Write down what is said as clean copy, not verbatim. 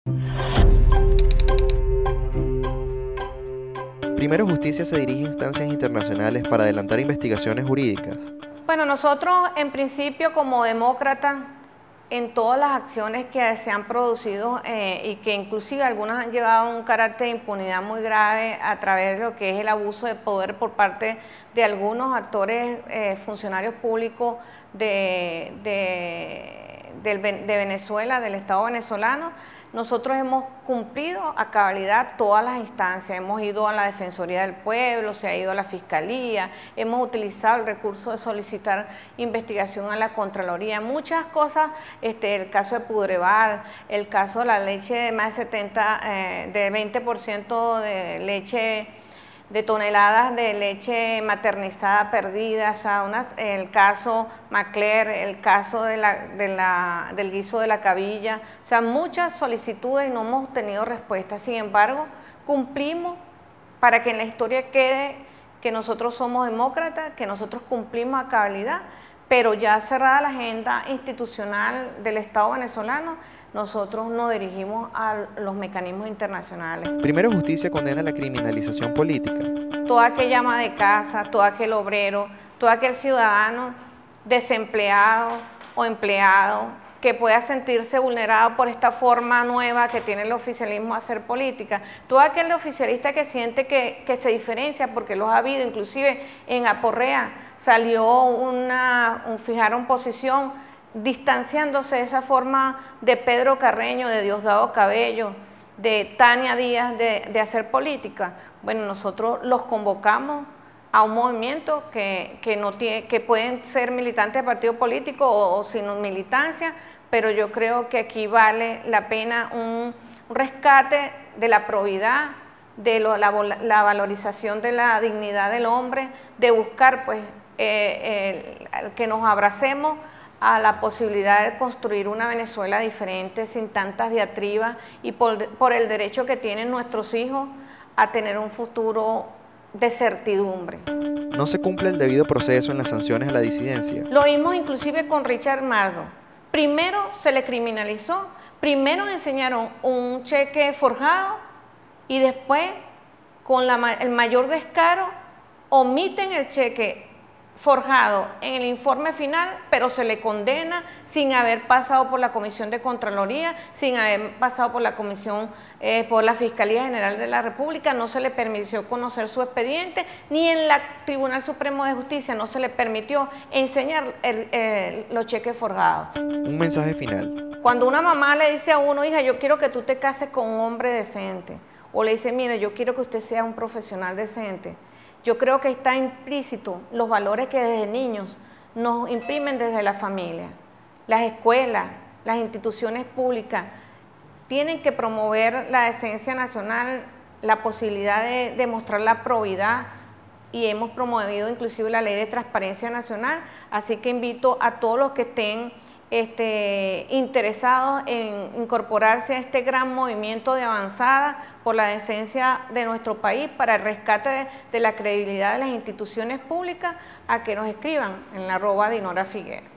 Primero Justicia se dirige a instancias internacionales para adelantar investigaciones jurídicas. Bueno, nosotros en principio como demócratas, en todas las acciones que se han producido y que inclusive algunas han llevado un carácter de impunidad muy grave a través de lo que es el abuso de poder por parte de algunos actores, funcionarios públicos de Venezuela, del Estado venezolano, nosotros hemos cumplido a cabalidad todas las instancias, hemos ido a la Defensoría del Pueblo, se ha ido a la Fiscalía, hemos utilizado el recurso de solicitar investigación a la Contraloría, muchas cosas, el caso de Pudreval, el caso de la leche de más de 20% de leche, de toneladas de leche maternizada perdida, o sea, el caso Macler, el caso del guiso de la cabilla, o sea, muchas solicitudes y no hemos tenido respuesta. Sin embargo, cumplimos para que en la historia quede que nosotros somos demócratas, que nosotros cumplimos a cabalidad, pero ya cerrada la agenda institucional del Estado venezolano, nosotros nos dirigimos a los mecanismos internacionales. Primero Justicia condena la criminalización política. Toda aquella ama de casa, todo aquel obrero, todo aquel ciudadano desempleado o empleado que pueda sentirse vulnerado por esta forma nueva que tiene el oficialismo de hacer política, todo aquel oficialista que siente que se diferencia, porque los ha habido, inclusive en Aporrea salió fijaron posición distanciándose de esa forma de Pedro Carreño, de Diosdado Cabello, de Tania Díaz de hacer política. Bueno, nosotros los convocamos a un movimiento que pueden ser militantes de partido político o sin militancia, pero yo creo que aquí vale la pena un rescate de la probidad, de la valorización de la dignidad del hombre, de buscar pues que nos abracemos a la posibilidad de construir una Venezuela diferente, sin tantas diatribas y por el derecho que tienen nuestros hijos a tener un futuro de certidumbre. No se cumple el debido proceso en las sanciones a la disidencia. Lo vimos inclusive con Richard Mardo. Primero se le criminalizó, primero enseñaron un cheque forjado y después, con el mayor descaro, omiten el cheque forjado en el informe final, pero se le condena sin haber pasado por la Comisión de Contraloría, sin haber pasado por la Comisión, por la Fiscalía General de la República, no se le permitió conocer su expediente, ni en el Tribunal Supremo de Justicia no se le permitió enseñar los cheques forjados. Un mensaje final. Cuando una mamá le dice a uno, hija, yo quiero que tú te cases con un hombre decente, o le dice, mire, yo quiero que usted sea un profesional decente, yo creo que está implícito los valores que desde niños nos imprimen desde la familia. Las escuelas, las instituciones públicas tienen que promover la decencia nacional, la posibilidad de demostrar la probidad, y hemos promovido inclusive la ley de transparencia nacional, así que invito a todos los que estén interesados en incorporarse a este gran movimiento de avanzada por la decencia de nuestro país para el rescate de la credibilidad de las instituciones públicas, a que nos escriban en @Dinora Figuera.